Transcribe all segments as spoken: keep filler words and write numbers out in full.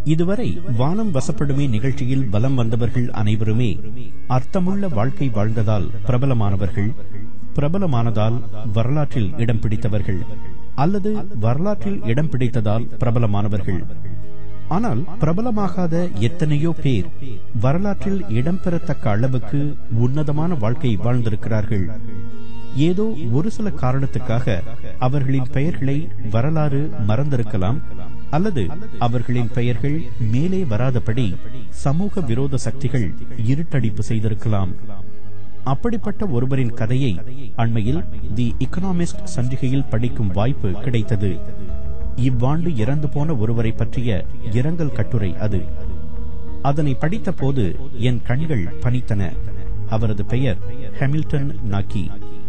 இதுவரை வானம் வசப்படுமே நிகழ்ச்சியில் வலம் வந்தவர்கள் அனைவருமே அர்த்தமுள்ள வாழ்க்கை வாழ்ந்ததால் பிரபலமானவர்கள், பிரபலமானதால் வரலாற்றில் இடம் பிடித்தவர்கள், அல்லது வரலாற்றில் இடம் பிடித்ததால் பிரபலமானவர்கள். ஆனால் பிரபலமாகாத எத்தனையோ பேர் வரலாற்றில் இடம்பெறத்தக்க அளவுக்கு உன்னதமான வாழ்க்கை வாழ்ந்திருக்கிறார்கள். ஏதோ ஒரு சில காரணத்துக்காக அவர்களின் பெயர்களை வரலாறு மறந்திருக்கலாம், அல்லது அவர்களின் பெயர்கள் மேலே வராதபடி சமூக விரோத சக்திகள் இருட்டடிப்பு செய்திருக்கலாம். அப்படிப்பட்ட ஒருவரின் கதையை அண்மையில் தி எக்கனாமிஸ்ட் சஞ்சிகையில் படிக்கும் வாய்ப்பு கிடைத்தது. இவ்வாண்டு இறந்து போன ஒருவரை பற்றிய இரங்கல் கட்டுரை அது. அதனை படித்த போது என் கண்கள் பனித்தன. அவரது பெயர் ஹாமில்டன் நாக்கி.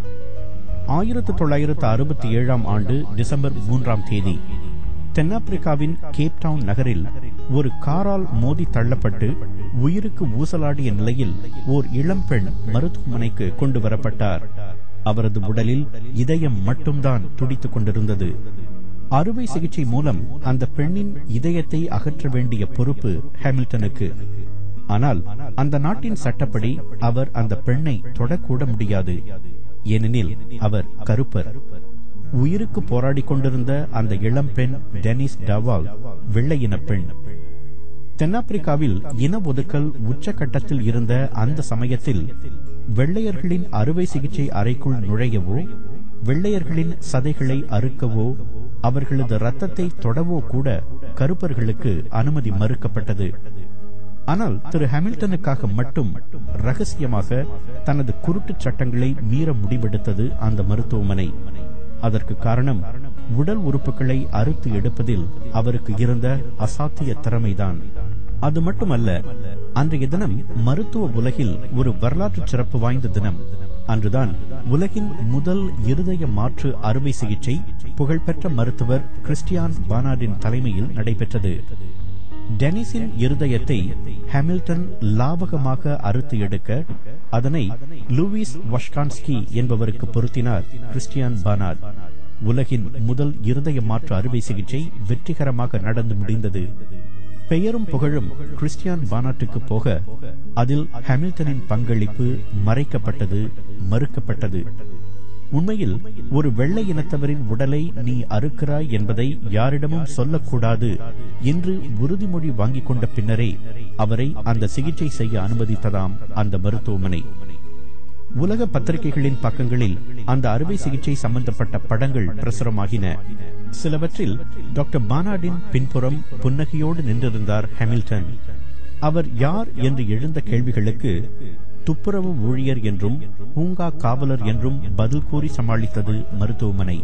ஆயிரத்து தொள்ளாயிரத்து அறுபத்தி ஏழாம் ஆண்டு டிசம்பர் மூன்றாம் தேதி தென்னாப்பிரிக்காவின் கேப்டவுன் நகரில் ஒரு காரால் மோதி தள்ளப்பட்டு உயிருக்கு ஊசலாடிய நிலையில் ஓர் இளம்பெண் மருத்துவமனைக்கு கொண்டு வரப்பட்டார். அவரது உடலில் இதயம் மட்டும்தான் துடித்துக் கொண்டிருந்தது. அறுவை சிகிச்சை மூலம் அந்த பெண்ணின் இதயத்தை அகற்ற வேண்டிய பொறுப்பு ஹாமில்டனுக்கு. ஆனால் அந்த நாட்டின் சட்டப்படி அவர் அந்த பெண்ணை தொடக்கூட முடியாது. ஏனெனில் அவர் கருப்பர். உயிருக்கு போராடி கொண்டிருந்த அந்த இளம்பெண் டெனிஸ் டவால் வெள்ளையின பெண். தென்னாப்பிரிக்காவில் இன ஒதுக்கல் உச்சகட்டத்தில் இருந்த அந்த சமயத்தில் வெள்ளையர்களின் அறுவை சிகிச்சை அறைக்குள் நுழையவோ, வெள்ளையர்களின் சதைகளை அறுக்கவோ, அவர்களது இரத்தத்தை தொடவோ கூட கருப்பர்களுக்கு அனுமதி மறுக்கப்பட்டது. ஆனால் திரு ஹாமில்டனுக்காக மட்டும் ரகசியமாக தனது குருட்டு சட்டங்களை மீற முடிவெடுத்தது அந்த மருத்துவமனை. அதற்கு காரணம் உடல் உறுப்புகளை அறுத்து எடுப்பதில் அவருக்கு இருந்த அசாத்திய திறமைதான். அது மட்டுமல்ல, அன்றைய தினம் மருத்துவ உலகில் ஒரு வரலாற்று சிறப்பு வாய்ந்த தினம். அன்றுதான் உலகின் முதல் இருதய மாற்று அறுவை சிகிச்சை புகழ்பெற்ற மருத்துவர் கிறிஸ்டியான் பானார்டின் தலைமையில் நடைபெற்றது. டெனிஸின் இருதயத்தை ஹாமில்டன் லாவகமாக அறுத்து எடுக்க அதனை லூயிஸ் வஷ்கான்ஸ்கி என்பவருக்கு பொருத்தினார் கிறிஸ்டியான் பானார்ட். உலகின் முதல் இருதய மாற்று அறுவை சிகிச்சை வெற்றிகரமாக நடந்து முடிந்தது. பெயரும் புகழும் கிறிஸ்டியான் பானார்ட்டுக்கு போக அதில் ஹாமில்டனின் பங்களிப்பு மறைக்கப்பட்டது, மறுக்கப்பட்டது. உண்மையில் ஒரு வெள்ளை இனத்தவரின் உடலை நீ அறுக்கிறாய் என்பதை யாரிடமும் சொல்லக்கூடாது என்று உறுதிமொழி வாங்கிக் கொண்ட பின்னரே அவரை அந்த சிகிச்சை செய்ய அனுமதித்ததாம் அந்த மருத்துவமனை. உலக பத்திரிகைகளின் பக்கங்களில் அந்த அறுவை சிகிச்சை சம்பந்தப்பட்ட படங்கள் பிரசுரமாகின. சிலவற்றில் டாக்டர் பானார்டின் பின்புறம் புன்னகையோடு நின்றிருந்தார் ஹாமில்டன். அவர் யார் என்று எழுந்த கேள்விகளுக்கு துப்புரவு ஊழியர் என்றும் பூங்கா காவலர் என்றும் பதில் கூறி சமாளித்தது மருத்துவமனை.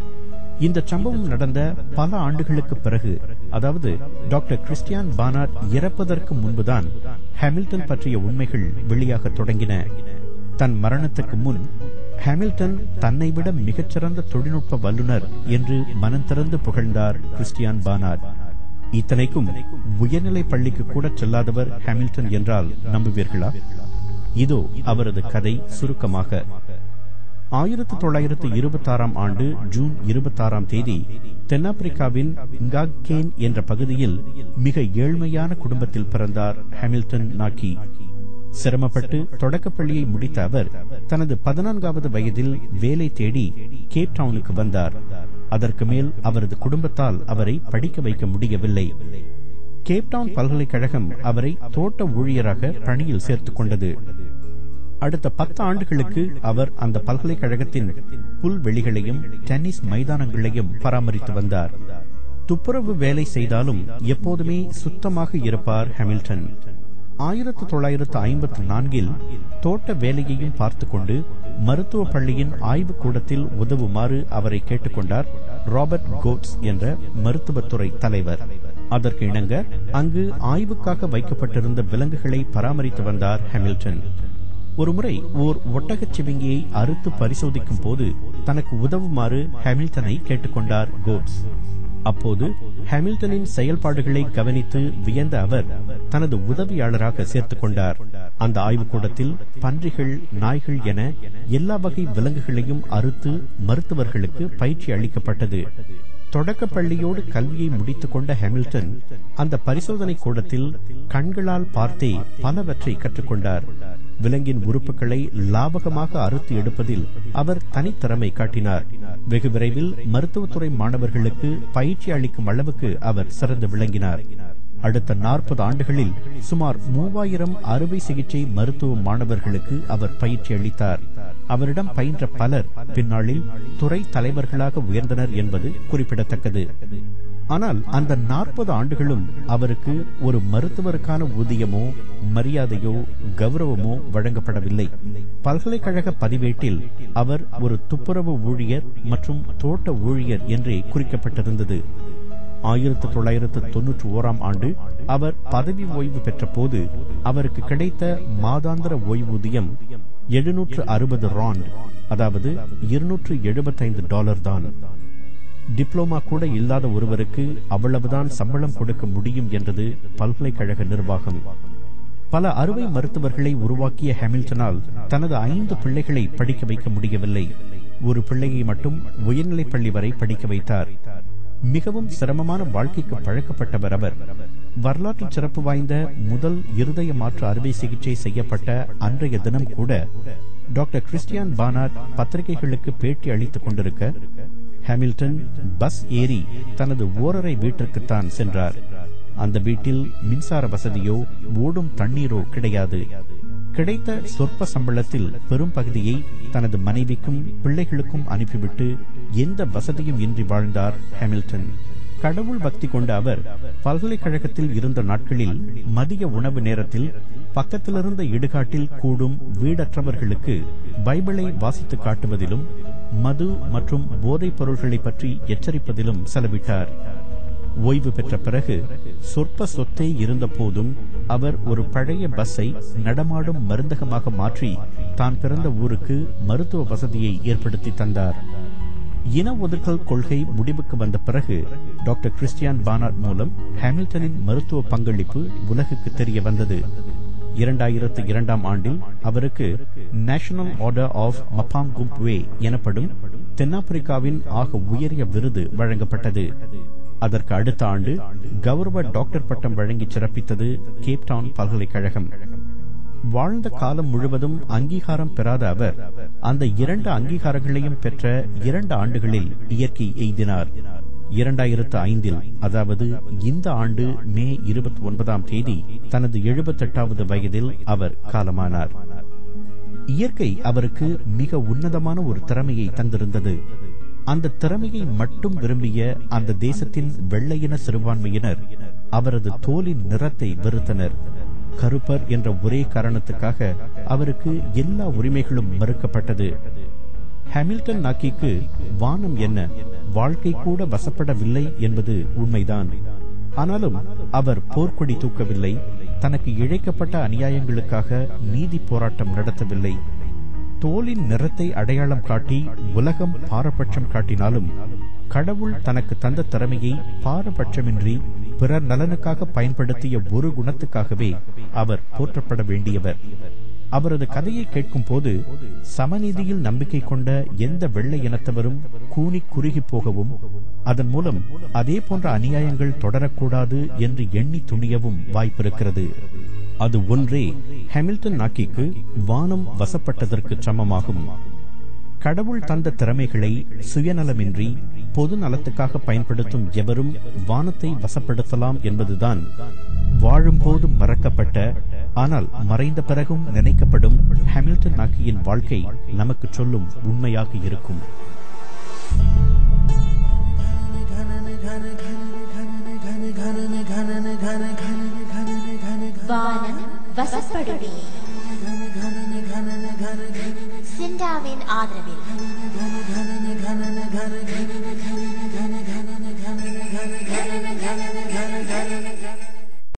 இந்த சம்பவம் நடந்த பல ஆண்டுகளுக்கு பிறகு, அதாவது டாக்டர் கிறிஸ்டியான் பானார்ட் இறப்பதற்கு முன்புதான் ஹாமில்டன் பற்றிய உண்மைகள் வெளியாக தொடங்கின. தன் மரணத்துக்கு முன் ஹாமில்டன் தன்னை விட மிகச்சிறந்த தொழில்நுட்ப வல்லுநர் என்று மனம் திறந்து புகழ்ந்தார் கிறிஸ்டியான் பானார்ட். இத்தனைக்கும் உயர்நிலை பள்ளிக்கு கூட செல்லாதவர் ஹாமில்டன் என்றால் நம்புவீர்களா? இதோ அவரது கதை சுருக்கமாக. ஆயிரத்தி தொள்ளாயிரத்தி இருபத்தி ஆறாம் ஆண்டு ஜூன் இருபத்தி ஆறாம் தேதி தென்னாப்பிரிக்காவின் இங்காகேன் என்ற பகுதியில் மிக ஏழ்மையான குடும்பத்தில் பிறந்தார் ஹாமில்டன் நாக்கி. சிரமப்பட்டு தொடக்கப்பள்ளியை முடித்த அவர் தனது பதினான்காவது வயதில் வேலை தேடி கேப்டவுனுக்கு வந்தார். அதற்கு மேல் அவரது குடும்பத்தால் அவரை படிக்க வைக்க முடியவில்லை. கேப்டவுன் பல்கலைக்கழகம் அவரை தோட்ட ஊழியராக பணியில் சேர்த்துக் கொண்டது. அடுத்த பத்து ஆண்டுகளுக்கு அவர் அந்த பல்கலைக்கழகத்தின் புல்வெளிகளையும் டென்னிஸ் மைதானங்களையும் பராமரித்து வந்தார். துப்புரவு வேலை செய்தாலும் எப்போதுமே சுத்தமாக இருப்பார் ஹாமில்டன். ஆயிரத்தி தொள்ளாயிரத்து ஐம்பத்தி நான்கில் தோட்ட வேலையையும் பார்த்து கொண்டு மருத்துவ பள்ளியின் ஆய்வு கூடத்தில் உதவுமாறு அவரை கேட்டுக்கொண்டார் ராபர்ட் கோட்ஸ் என்ற மருத்துவத்துறை தலைவர். அதற்கு இணங்க அங்கு ஆய்வுக்காக வைக்கப்பட்டிருந்த விலங்குகளை பராமரித்து வந்தார் ஹாமில்டன். ஒருமுறை ஓர் ஒட்டகச் சிவிங்கியை அறுத்து பரிசோதிக்கும் போது தனக்கு உதவுமாறு ஹாமில்டனை கேட்டுக்கொண்டார் கோட்ஸ். அப்போது ஹாமில்டனின் செயல்பாடுகளை கவனித்து வியந்த அவர் தனது உதவியாளராக சேர்த்துக் கொண்டார். அந்த ஆய்வுக்கூடத்தில் பன்றிகள், நாய்கள் என எல்லா வகை விலங்குகளையும் அறுத்து மருத்துவர்களுக்கு பயிற்சி அளிக்கப்பட்டது. தொடக்க பள்ளியோடு கல்வியை முடித்துக் கொண்ட ஹாமில்டன் அந்த பரிசோதனை கூடத்தில் கண்களால் பார்த்தே பலவற்றை கற்றுக்கொண்டார். விலங்கின் உறுப்புகளை லாபகமாக அறுத்து எடுப்பதில் அவர் தனித்திறமை காட்டினார். வெகு விரைவில் மருத்துவத்துறை மாணவர்களுக்கு பயிற்சி அளிக்கும் அளவுக்கு அவர் சிறந்து விளங்கினார். அடுத்த நாற்பது ஆண்டுகளில் சுமார் மூவாயிரம் அறுவை சிகிச்சை மருத்துவ மாணவர்களுக்கு அவர் பயிற்சி அளித்தார். அவரிடம் பயின்ற பலர் பின்னாளில் துறை தலைவர்களாக உயர்ந்தனர் என்பது குறிப்பிடத்தக்கது. ஆனால் அந்த நாற்பது ஆண்டுகளும் அவருக்கு ஒரு மருத்துவருக்கான ஊதியமோ மரியாதையோ கௌரவமோ வழங்கப்படவில்லை. பல்கலைக்கழக பதிவேட்டில் அவர் ஒரு துப்புரவு ஊழியர் மற்றும் தோட்ட ஊழியர் என்றே குறிக்கப்பட்டிருந்தது. ஆயிரத்தி தொள்ளாயிரத்து தொன்னூற்றி ஓராம் ஆண்டு அவர் பதவி ஓய்வு பெற்ற போது அவருக்கு கிடைத்த மாதாந்திர ஓய்வூதியம் எழுநூற்று அறுபது ராண்ட், அதாவது இருநூற்று எழுபத்தைந்து டாலர் தான். டிப்ளோமா கூட இல்லாத ஒருவருக்கு அவ்வளவுதான் சம்பளம் கொடுக்க முடியும் என்றது பல்கலைக்கழக நிர்வாகம். பல அறுவை மருத்துவர்களை உருவாக்கிய ஹாமில்டனால் தனது ஐந்து பிள்ளைகளை படிக்க வைக்க முடியவில்லை. ஒரு பிள்ளையை மட்டும் உயர்நிலைப் பள்ளி வரை படிக்க வைத்தார். மிகவும் சிரமமான வாழ்க்கைக்கு பழக்கப்பட்டவர் அவர். வரலாற்று சிறப்பு வாய்ந்த முதல் இருதய மாற்று அறுவை சிகிச்சை செய்யப்பட்ட அன்றைய தினம் கூட டாக்டர் கிறிஸ்டியான் பானார்ட் பத்திரிகைகளுக்கு பேட்டி அளித்துக் கொண்டிருக்க ஹாமில்டன் பஸ் ஏறி தனது ஓரறை வீட்டிற்குத்தான் சென்றார். அந்த வீட்டில் மின்சார வசதியோ ஓடும் தண்ணீரோ கிடையாது. கிடைத்த சொற்ப சம்பளத்தில் பெரும் பகுதியை தனது மனைவிக்கும் பிள்ளைகளுக்கும் அனுப்பிவிட்டு எந்த வசதியும் இன்றி வாழ்ந்தார் ஹாமில்டன். கடவுள் பக்தி கொண்ட அவர் பல்கலைக்கழகத்தில் இருந்த நாட்களில் மதிய உணவு நேரத்தில் பக்கத்திலிருந்த இடுகாட்டில் கூடும் வீடற்றவர்களுக்கு பைபிளை வாசித்து காட்டுவதிலும் மது மற்றும் போதைப் பொருள்களை பற்றி எச்சரிப்பதிலும் செலவிட்டார். ஓய்வு பெற்ற பிறகு சொற்ப சொத்தே இருந்த போதும் அவர் ஒரு பழைய பஸ்ஸை நடமாடும் மருந்தகமாக மாற்றி தான் பிறந்த ஊருக்கு மருத்துவ வசதியை ஏற்படுத்தி தந்தார். இன ஒதுக்கல் கொள்கை முடிவுக்கு வந்த பிறகு டாக்டர் கிறிஸ்டியான் பானார்ட் மூலம் ஹாமில்டனின் மருத்துவ பங்களிப்பு உலகுக்கு தெரிய வந்தது. இரண்டாயிரத்து இரண்டாம் ஆண்டில் அவருக்கு நேஷனல் ஆர்டர் ஆஃப் மபாங்கும்ப்வே எனப்படும் தென்னாப்பிரிக்காவின் ஆக உயரிய விருது வழங்கப்பட்டது. அதற்கு அடுத்த ஆண்டு கௌரவ டாக்டர் பட்டம் வழங்கி சிறப்பித்தது கேப்டவுன் பல்கலைக்கழகம். வாழ்ந்த காலம் முழுவதும் அங்கீகாரம் பெறாத அவர் அந்த இரண்டு அங்கீகாரங்களையும் பெற்ற இரண்டு ஆண்டுகளில் இயற்கை எய்தினார். இரண்டாயிரத்து ஐந்தில், அதாவது இந்த ஆண்டு மே இருபத்தி ஒன்பதாம் தேதி தனது எழுபத்தி எட்டாவது வயதில் அவர் காலமானார். இயற்கை அவருக்கு மிக உன்னதமான ஒரு திறமையை தந்திருந்தது. அந்த திறமையை மட்டும் விரும்பிய அந்த தேசத்தின் வெள்ளையின சிறுபான்மையினர் அவரது தோலின் நிறத்தை வெறுத்தனர். கருப்பர் என்ற ஒரே காரணத்துக்காக அவருக்கு எல்லா உரிமைகளும் மறுக்கப்பட்டது. ஹாமில்டன் நாக்கிக்கு வானம் என்ன, வாழ்க்கை கூட வசப்படவில்லை என்பது உண்மைதான். ஆனாலும் அவர் போர்க்கொடி தூக்கவில்லை, தனக்கு இழைக்கப்பட்ட அநியாயங்களுக்காக நீதி போராட்டம் நடத்தவில்லை. தோலின் நிறத்தை அடையாளம் காட்டி உலகம் பாரபட்சம் காட்டினாலும் கடவுள் தனக்கு தந்த திறமையை பாரபட்சமின்றி பிறர் நலனுக்காக பயன்படுத்திய ஒரு குணத்துக்காகவே அவர் போற்றப்பட வேண்டியவர். அவரது கதையை கேட்கும் போது சமநீதியில் நம்பிக்கை கொண்ட எந்த வெள்ளை இனத்தவரும் கூனி குறுகி போகவும் அதன் மூலம் அதே போன்ற அநியாயங்கள் தொடரக்கூடாது என்று எண்ணி துணியவும் வாய்ப்பிருக்கிறது. அது ஒன்றே ஹாமில்டன் நாக்கிக்கு வானம் வசப்பட்டதற்கு சமமாகும். கடவுள் தந்த திறமைகளை சுயநலமின்றி பொது நலத்துக்காக பயன்படுத்தும் எவரும் வானத்தை வசப்படுத்தலாம் என்பதுதான் வாழும்போது மறக்கப்பட்ட, ஆனால் மறைந்த பிறகும் நினைக்கப்படும் ஹாமில்டன் நாக்கியின் வாழ்க்கை நமக்கு சொல்லும் உண்மையாக இருக்கும். வானம் வசப்படுமே. சிண்டாவின் ஆதரவில்